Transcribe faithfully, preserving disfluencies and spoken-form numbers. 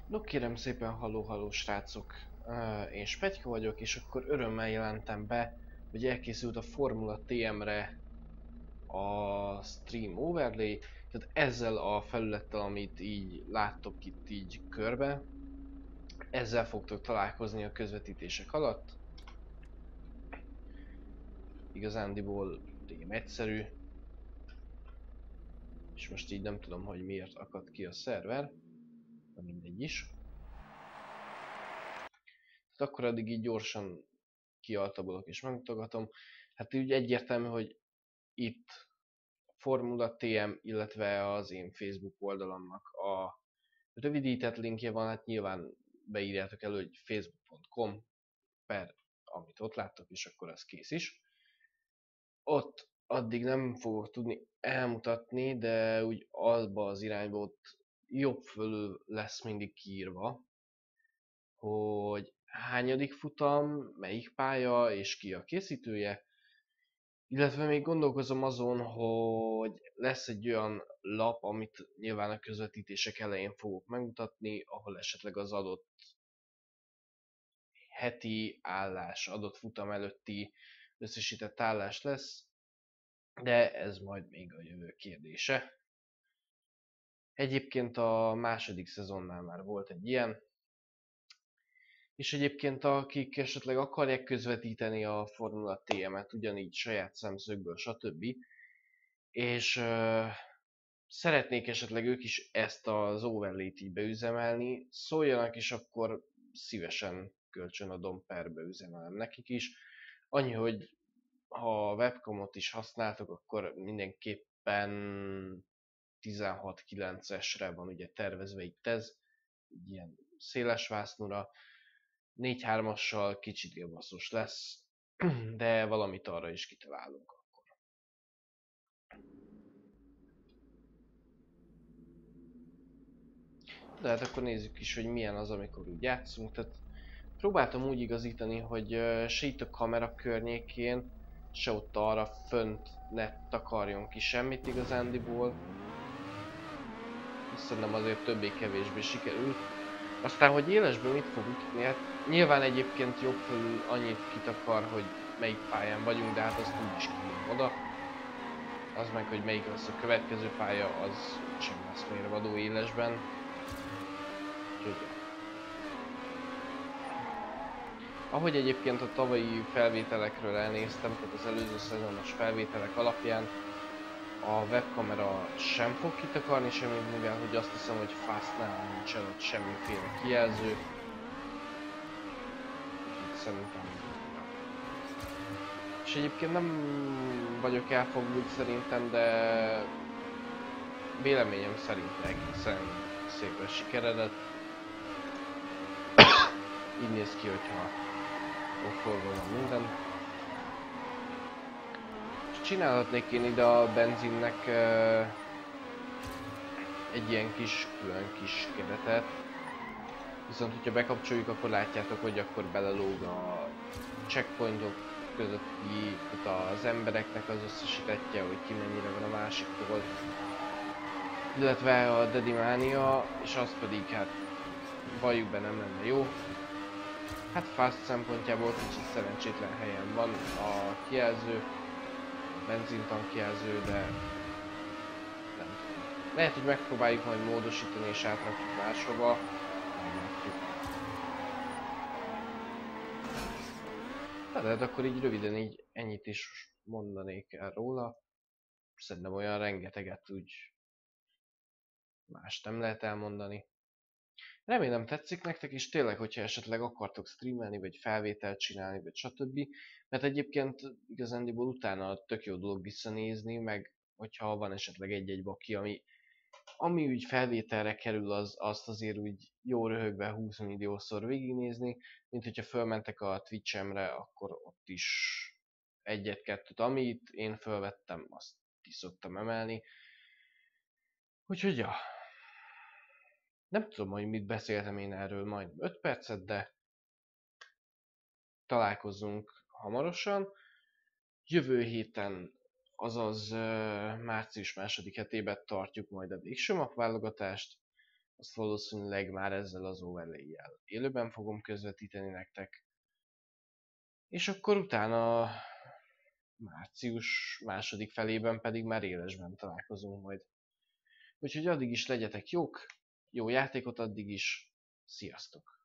No kérem szépen, halló, halló srácok! Uh, én Spetyka vagyok, és akkor örömmel jelentem be, hogy elkészült a Formula té em-re a Stream Overlay, tehát ezzel a felülettel, amit így láttok itt így körbe, ezzel fogtok találkozni a közvetítések alatt. Igazándiból tényleg egyszerű, és most így nem tudom, hogy miért akadt ki a szerver, de mindegy is. Tehát akkor addig így gyorsan kialtabolok és megmutogatom. Hát úgy egyértelmű, hogy itt Formula té em, illetve az én Facebook oldalamnak a rövidített linkje van, hát nyilván beírjátok elő, hogy facebook pont com per amit ott láttok, és akkor az kész is. Ott addig nem fogok tudni elmutatni, de úgy abba az irányba ott jobb fölül lesz mindig kiírva, hogy hányadik futam, melyik pálya és ki a készítője, illetve még gondolkozom azon, hogy lesz egy olyan lap, amit nyilván a közvetítések elején fogok megmutatni, ahol esetleg az adott heti állás, adott futam előtti összesített állás lesz, de ez majd még a jövő kérdése. Egyébként a második szezonnál már volt egy ilyen, és egyébként akik esetleg akarják közvetíteni a Formula té em-et ugyanígy saját szemszögből, stb. És uh, szeretnék esetleg ők is ezt az overlay-t így beüzemelni, szóljanak, és akkor szívesen kölcsönadom, per beüzemelem nekik is. Annyi, hogy ha a webcamot is használtok, akkor mindenképpen tizenhat kilencesre van ugye tervezve itt ez, így ilyen széles vásznúra, négy hármassal kicsit élbaszos lesz, de valamit arra is kitalálunk. De hát akkor nézzük is, hogy milyen az, amikor úgy játszunk. Tehát próbáltam úgy igazítani, hogy uh, se itt a kamera környékén, se ott arra fönt ne takarjon ki semmit igazándiból. Szerintem azért többé-kevésbé sikerült. Aztán, hogy élesben mit fog ütni, hát nyilván egyébként jobb fölül annyit kitakar, hogy melyik pályán vagyunk, de hát azt úgy is kijön oda. Az meg, hogy melyik lesz a következő pálya, az sem lesz mérvadó élesben. Úgyhogy ahogy egyébként a tavalyi felvételekről elnéztem, tehát az előző szezonos felvételek alapján a webkamera sem fog kitakarni semmit, mivel hogy azt hiszem, hogy Fastnál nincsen ott semmiféle kijelző. Úgyhogy szerintem... És egyébként nem vagyok elfogult szerintem, de véleményem szerint egészen szépen sikeredett. Így néz ki, hogyha okkolva van minden. És csinálhatnék én ide a benzinnek uh, egy ilyen kis, külön kis keretet. Viszont, hogyha bekapcsoljuk, akkor látjátok, hogy akkor belelóg a checkpointok közötti, tehát az embereknek az összesítetje, hogy ki mennyire van a másiktól. Illetve a Dedimánia, és az pedig hát valljuk be nem lenne jó. Hát Fast szempontjából kicsit szerencsétlen helyen van a kijelző, a benzintank kijelző, de nem tudom. Lehet, hogy megpróbáljuk majd módosítani és átrakjuk máshova. Na, de hát akkor így röviden így ennyit is mondanék el róla. Szerintem olyan rengeteget úgy más nem lehet elmondani. Remélem tetszik nektek, és tényleg, hogyha esetleg akartok streamelni, vagy felvételt csinálni, vagy stb. Mert egyébként igazándiból utána tök jó dolog visszanézni, meg hogyha van esetleg egy-egy baki, ami, ami úgy felvételre kerül, az, azt azért úgy jó röhögve húsz milliószor végignézni, mint hogyha fölmentek a Twitch-emre, akkor ott is egyet-kettőt, amit én fölvettem, azt is szoktam emelni. Úgyhogy ja. Nem tudom, hogy mit beszéltem én erről majd öt percet, de találkozunk hamarosan. Jövő héten, azaz uh, március második hetében tartjuk majd a végső map válogatást. azt valószínűleg már ezzel az overlay-jel élőben fogom közvetíteni nektek. És akkor utána március második felében pedig már élesben találkozunk majd. Úgyhogy addig is legyetek jók, jó játékot addig is, sziasztok!